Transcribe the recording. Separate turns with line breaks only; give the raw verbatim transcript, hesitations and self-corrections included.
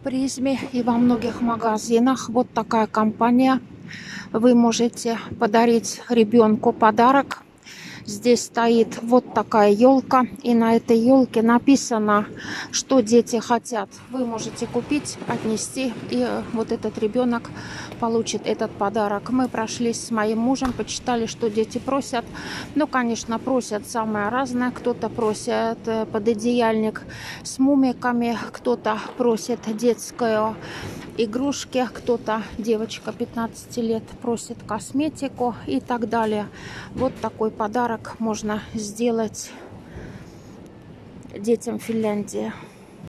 Призме и во многих магазинах вот такая компания. Вы можете подарить ребенку подарок. Здесь стоит вот такая елка, и на этой елке написано, что дети хотят. Вы можете купить, отнести, и вот этот ребенок получит этот подарок. Мы прошлись с моим мужем, почитали, что дети просят. Ну, конечно, просят самое разное. Кто-то просит пододеяльник с мумиками, кто-то просит детскую игрушки, кто-то, девочка пятнадцати лет, просит косметику и так далее. Вот такой подарок можно сделать детям Финляндии.